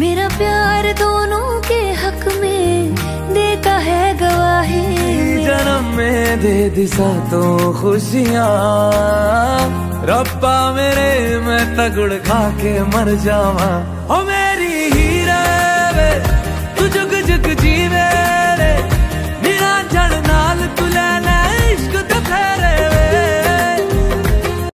मेरा प्यार दोनों के हक में देता है गवाही। जन्म में दे दिशा तो खुशियाँ, रब्बा मेरे मैं तगड़ खा के मर जावा।